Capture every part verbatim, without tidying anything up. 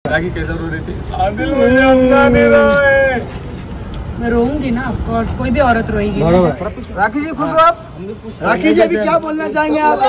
राखी कैसा रो रही थी? आदिल मुझे अपना नहीं रहा है। मैं रोऊंगी ना, ऑफ कोर्स, कोई भी औरत रोएगी। राखी जी खुश हो आप? राखी जी अभी क्या बोलना चाहेंगे आप?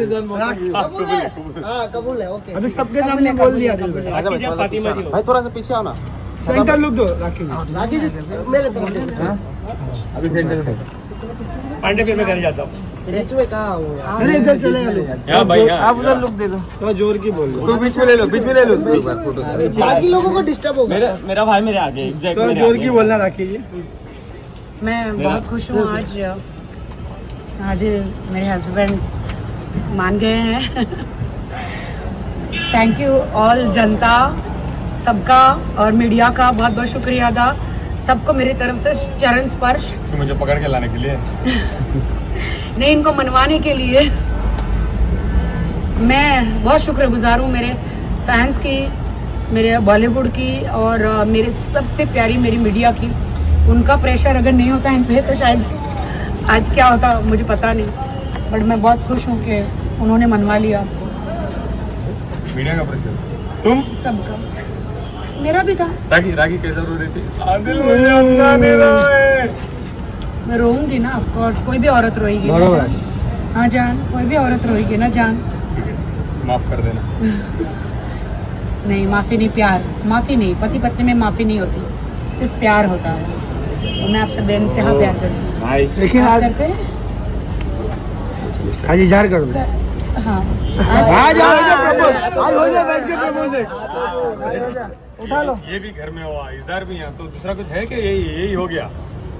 हाँ कबूल है, ओके। अभी सबके सामने बोल दिया भाई, थोड़ा सा पीछे आओ ना, सेंटर लुक दो राखी जी। राखी जी मेरे तरफ अभी सेंटर में पांडे फिर मैं घर जाता हूँ। बीच में कहाँ हो यार? अरे इधर चले क्या भाई, आप उधर लुक दे दो, थोड़ा जोर की बोल दो। बीच में ले लो, बीच में ले लो, बाकी लोगों को डिस्टर्ब होगा। मेरा मेरा भाई मेरे आगे एग्जैक्ट थोड़ा जोर की बोलना राखी जी। मैं बहुत खुश हूँ आज, आदिल मेरे हस्बैंड मान गए हैं। थैंक यू ऑल जनता सबका और मीडिया का बहुत बहुत शुक्रिया अदा सबको मेरी तरफ से चरण स्पर्श। मुझे पकड़ के लाने के लिए नहीं, इनको मनवाने के लिए। मैं बहुत शुक्रगुजार हूँ मेरे फैंस की, मेरे बॉलीवुड की और मेरे सबसे प्यारी मेरी मीडिया की। उनका प्रेशर अगर नहीं होता इन पे तो शायद आज क्या होता मुझे पता नहीं, बट मैं बहुत खुश हूँ कि उन्होंने मनवा लिया। मीडिया का प्रेशर तुम सबका, मेरा भी था। राखी राखी कैसा रो रही थी? आदिल मुझे अपना नहीं रहा है। मैं रोऊंगी ना, ऑफ कोर्स, कोई भी औरत रोएगी। हाँ जान, कोई भी औरत रोएगी ना जान। ठीक है, माफ कर देना। नहीं, माफी नहीं, प्यार। माफी नहीं, पति पत्नी में माफी नहीं होती, सिर्फ प्यार होता है। और मैं आपसे बेइंतहा प्यार करती हूँ। लेकिन आप आज करते हैं? आज इजहार कर दो। हाँ, आज आज हो जाए, बैठ के प्रपोज उठा लो। ये भी घर में हुआ, इज़हार भी यहाँ, तो दूसरा कुछ है क्या? यही यही हो गया।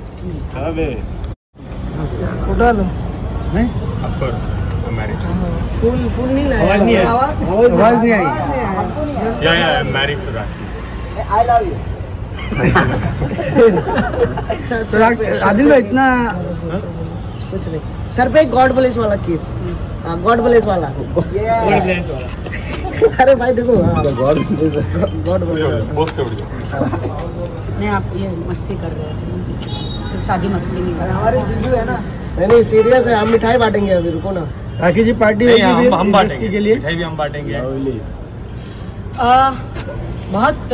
उठा लो। नहीं Of course, I'm married. फुल फुल नहीं लाया, आवाज नहीं आई। आवाज नहीं आई। Yeah, yeah, I'm married to Rakhi. I love you. Adil भाई इतना कुछ नहीं, सर पे गॉड ब्लेस वाला किस, गॉड ब्लेस वाला। अरे भाई देखो, गॉड गॉड ब्लेस बहुत से उड़ गया। नहीं, आप ये मस्ती कर रहे थे, शादी मस्ती नहीं कर रहे। हमारी वीडियो है ना। नहीं नहीं सीरियस है, हम मिठाई बांटेंगे अभी, रुको ना। राखी जी पार्टी नहीं, हम हम बांटेंगे इंडस्ट्री के लिए, मिठाई भी हम बांटेंगे। आ, बहुत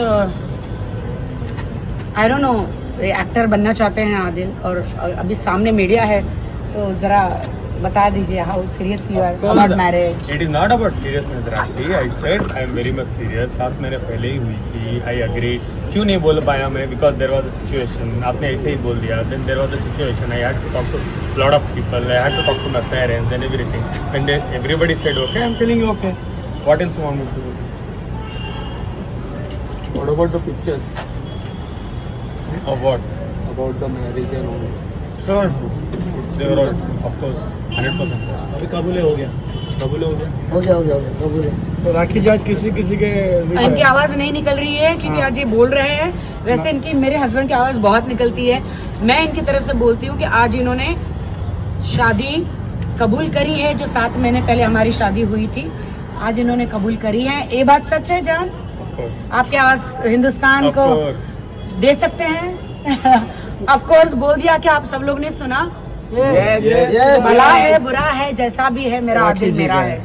आई डोंट नो, एक्टर बनना चाहते हैं आदिल, और अभी सामने मीडिया है, तो ज़रा बता दीजिए how serious you are about marriage. It is not about seriousness Rakhi, I said I am very much serious. साथ मेरे पहले ही हुई थी, आई एग्री। क्यों नहीं बोल पाया मैं? Because there was a situation. आपने ऐसे ही बोल दिया, then there was a situation, I had to talk to lot of people, I had to talk to my parents and everything, and everybody said okay, I am telling you okay, what else you want me to do? What about the pictures of what about the marriage and all? Sure, it's they were all, of course, one hundred percent. अभी कबूले हो गया, कबूल हो गया, हो गया हो गया हो गया कबूल है। तो राखी जी आज किसी किसी के इनकी आवाज़ नहीं निकल रही है क्योंकि आज ये बोल रहे हैं, वैसे इनकी मेरे हस्बैंड की आवाज़ बहुत निकलती है। मैं इनकी तरफ से बोलती हूँ कि आज इन्होंने शादी कबूल करी है, जो सात महीने पहले हमारी शादी हुई थी, आज इन्होंने कबूल करी है। ये बात सच है जान? आपकी आवाज़ हिंदुस्तान को दे सकते हैं? ऑफ कोर्स बोल दिया कि आप सब लोग ने सुना। yes, yes, yes, भला है बुरा है जैसा भी है, मेरा आदिल मेरा है।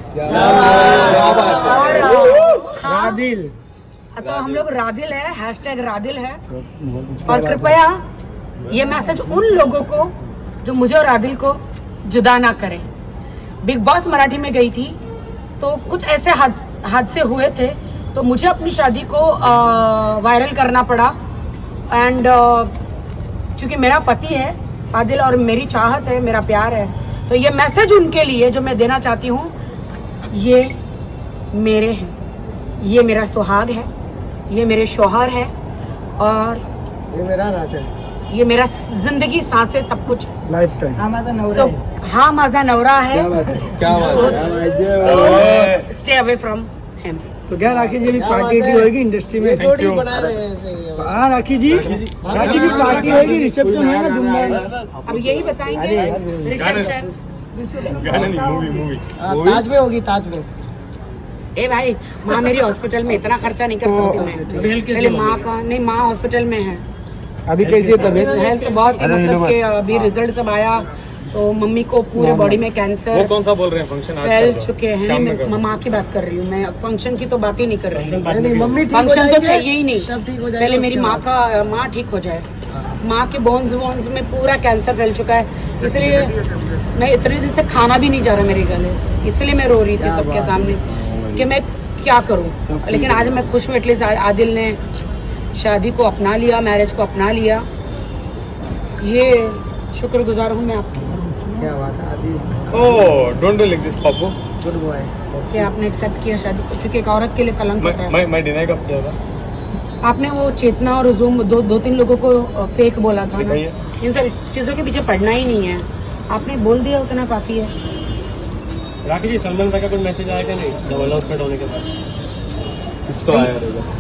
रादिल, तो हम लोग रादिल है, हैशटैग रादिल है। और कृपया ये मैसेज उन लोगों को जो मुझे और रादिल को जुदा ना करें। बिग बॉस मराठी में गई थी तो कुछ ऐसे हादसे हुए थे, तो मुझे अपनी शादी को वायरल करना पड़ा। एंड uh, क्योंकि मेरा पति है आदिल और मेरी चाहत है, मेरा प्यार है, तो ये मैसेज उनके लिए जो मैं देना चाहती हूँ, ये मेरे हैं, ये मेरा सुहाग है, ये मेरे शौहर है, और ये मेरा राजा है, ये मेरा जिंदगी सांसें सब कुछ लाइफ टाइम। सो हाँ माझा नवरा है, क्या बात है, स्टे अवे फ्रॉम हिम। तो क्या राखी जी भी पार्टी की होगी इंडस्ट्री में? जोड़ी बना रहे हैं। हाँ राखी जी, राखी जी पार्टी होगी, रिसेप्शन है ना दुनिया में। अब यही बताएंगे रिसेप्शन, गाना नहीं, मूवी मूवी ताज में होगी, ताज में। ए भाई, माँ मेरी हॉस्पिटल में, इतना खर्चा नहीं कर सकती मैं। पहले माँ का नहीं, माँ हॉस्पिटल में है अभी। कैसी है तबीयत? हेल्थ बहुत ही, मतलब के अभी रिजल्ट सब आया, तो मम्मी को पूरे बॉडी में वो कैंसर कौन सा बोल रहे हैं फंक्शन आज फैल चल रहा है? चुके हैं। शाम में मैं करो। माँ की बात कर रही हूँ, मैं फंक्शन की तो बात ही नहीं कर रही हूँ। नहीं मम्मी ठीक हो फंक्शन तो जाएंगे, चाहिए ही नहीं, सब ठीक हो जाएगा। पहले मेरी माँ का माँ ठीक हो जाए। माँ के बोन्स वोन्स में पूरा कैंसर फैल चुका है, इसलिए मैं इतने दिन से खाना भी नहीं जा रहा मेरे गले से, इसलिए मैं रो रही थी सबके सामने कि मैं क्या करूँ। लेकिन आज मैं खुश हूँ, एटलीस्ट आदिल ने शादी को अपना लिया, मैरिज को अपना लिया, ये शुक्रगुजार हूँ मैं आपकी क्या बात है Adil, oh don't do like this Papu. Good boy. कि आपने एक्सेप्ट किया शादी को, क्योंकि एक औरत के लिए कलंक होता मैं है। मैं मैं डिनाई कब किया था? आपने वो चेतना और जूम दो दो तीन लोगों को फेक बोला था ना, दिखाइए। इन सब चीज़ों के पीछे पड़ना ही नहीं है, आपने बोल दिया उतना काफ़ी है। राखी जी, सलमान भाई का कोई मैसेज आया क्या नहीं जब अनाउंसमेंट होने के बाद? कुछ तो आया रहेगा।